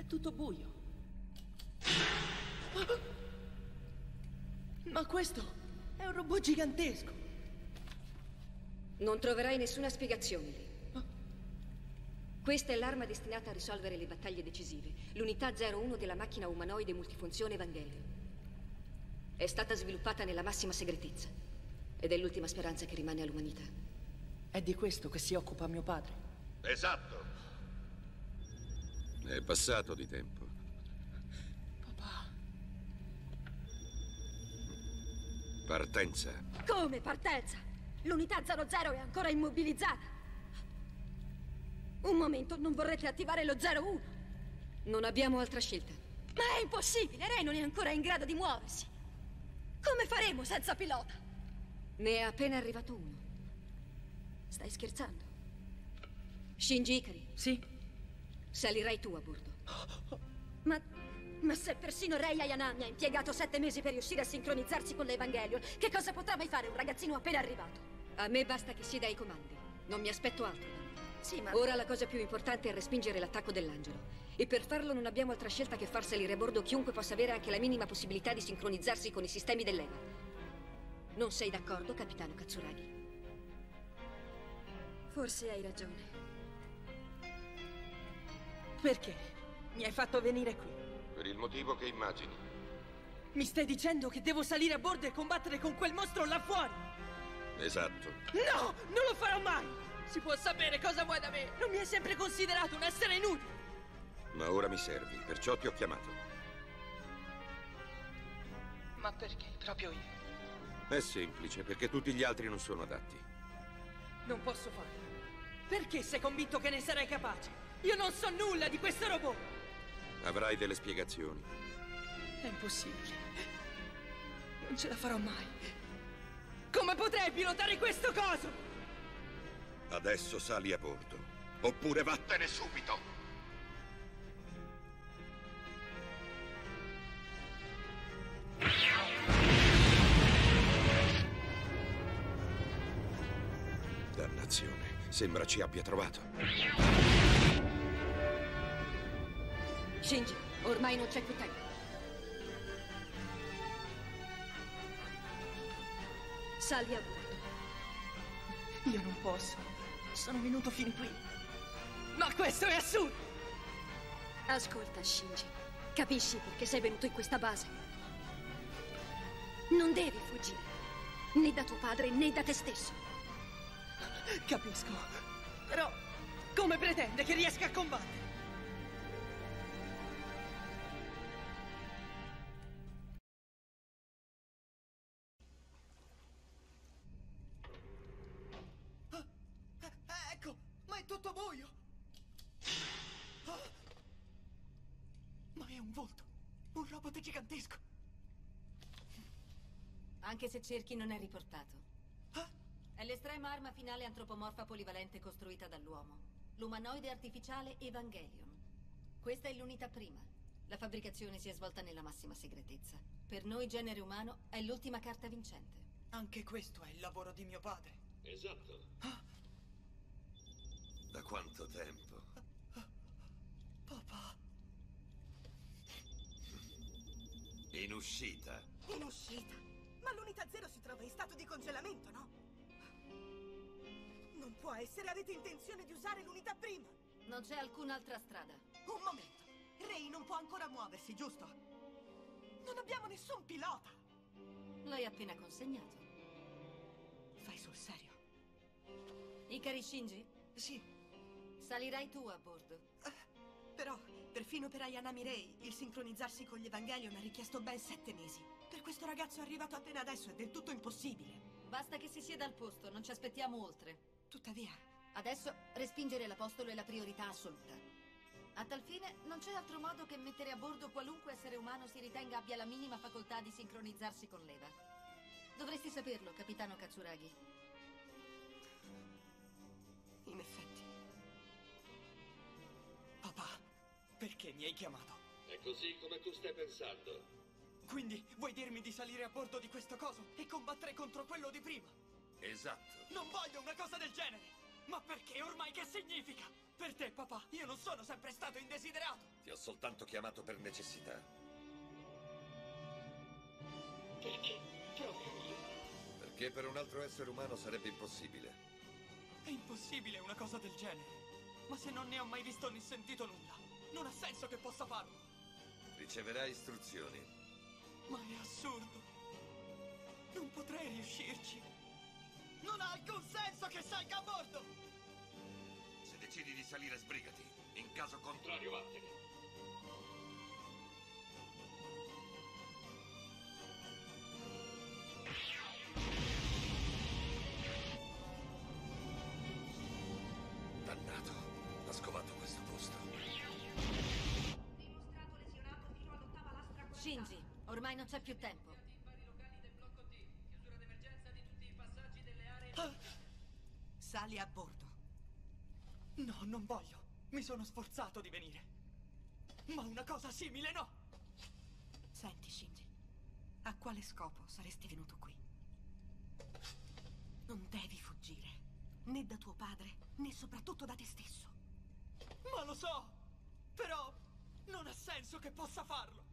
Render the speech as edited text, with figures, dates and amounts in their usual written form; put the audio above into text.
tutto buio. Ma questo è un robot gigantesco. Non troverai nessuna spiegazione lì. Questa è l'arma destinata a risolvere le battaglie decisive. L'unità 01 della macchina umanoide multifunzione Evangelion. È stata sviluppata nella massima segretezza. Ed è l'ultima speranza che rimane all'umanità. È di questo che si occupa mio padre. Esatto. È passato di tempo. Papà. Partenza. Come partenza? L'unità 00 è ancora immobilizzata. Un momento, non vorrete attivare lo 01? Non abbiamo altra scelta. Ma è impossibile, Rei non è ancora in grado di muoversi. Come faremo senza pilota? Ne è appena arrivato uno. Stai scherzando? Shinji Ikari, Sì? salirai tu a bordo. Ma se persino Rei Ayanami ha impiegato 7 mesi per riuscire a sincronizzarsi con l'Evangelion, che cosa potrà mai fare un ragazzino appena arrivato? A me basta che sieda ai comandi. Non mi aspetto altro da lui. Sì, ma... Ora la cosa più importante è respingere l'attacco dell'angelo. E per farlo non abbiamo altra scelta che far salire a bordo chiunque possa avere anche la minima possibilità di sincronizzarsi con i sistemi dell'Eva. Non sei d'accordo, capitano Katsuragi? Forse hai ragione. Perché mi hai fatto venire qui? Per il motivo che immagini. Mi stai dicendo che devo salire a bordo e combattere con quel mostro là fuori? Esatto. No! Non lo farò mai! Si può sapere cosa vuoi da me? Non mi hai sempre considerato un essere inutile! Ma ora mi servi, perciò ti ho chiamato. Ma perché proprio io? È semplice, perché tutti gli altri non sono adatti. Non posso farlo. Perché sei convinto che ne sarai capace? Io non so nulla di questo robot! Avrai delle spiegazioni. È impossibile. Non ce la farò mai. Come potrei pilotare questo coso? Adesso sali a bordo, oppure vattene subito! Dannazione, sembra ci abbia trovato. Shinji, ormai non c'è più tempo. Sali a bordo. Io non posso. Sono venuto fin qui. Ma questo è assurdo! Ascolta, Shinji. Capisci perché sei venuto in questa base? Non devi fuggire. Né da tuo padre, né da te stesso. Capisco. Però, come pretende che riesca a combattere? Ecco, ma è tutto buio! Ma è un volto! Un robot gigantesco! Anche se cerchi non è riportato. È l'estrema arma finale antropomorfa polivalente costruita dall'uomo. L'umanoide artificiale Evangelion. Questa è l'unità prima. La fabbricazione si è svolta nella massima segretezza. Per noi, genere umano, è l'ultima carta vincente. Anche questo è il lavoro di mio padre. Esatto. Da quanto tempo? Papà. In uscita. In uscita? Ma l'unità 0 si trova in stato di congelamento, no? Non può essere, avete intenzione di usare l'unità prima? Non c'è alcun'altra strada. Un momento. Rei non può ancora muoversi, giusto? Non abbiamo nessun pilota. L'hai appena consegnato. Fai sul serio? Ikari Shinji? Sì, Salirai tu a bordo. però perfino per Ayanami Rei il sincronizzarsi con gli Evangelion ha richiesto ben 7 mesi. Per questo ragazzo arrivato appena adesso è del tutto impossibile. Basta che si sieda al posto, non ci aspettiamo oltre. Tuttavia, Adesso respingere l'apostolo è la priorità assoluta. A tal fine non c'è altro modo che mettere a bordo qualunque essere umano si ritenga abbia la minima facoltà di sincronizzarsi con l'Eva. Dovresti saperlo, capitano Katsuragi. in effetti. Papà, perché mi hai chiamato? È così come tu stai pensando. Quindi vuoi dirmi di salire a bordo di questo coso e combattere contro quello di prima? Esatto. Non voglio una cosa del genere! Ma perché ormai che significa? Per te, papà, io non sono sempre stato indesiderato. Ti ho soltanto chiamato per necessità. Perché? Proprio io. Perché per un altro essere umano sarebbe impossibile. È impossibile una cosa del genere. Ma se non ne ho mai visto né sentito nulla, non ha senso che possa farlo. Riceverai istruzioni. Ma è assurdo. Non potrei riuscirci. Non ha alcun senso che salga a bordo. Se decidi di salire, sbrigati. In caso contrario, vattene. Dannato. Ha scovato questo posto. Dimostrato lesionato fino all'ottava lastra corazzata. Shinji, ormai non c'è più tempo. Sali a bordo. No, non voglio. Mi sono sforzato di venire. Ma una cosa simile no! Senti, Shinji. A quale scopo saresti venuto qui? Non devi fuggire. Né da tuo padre, né soprattutto da te stesso. Ma lo so! Però non ha senso che possa farlo.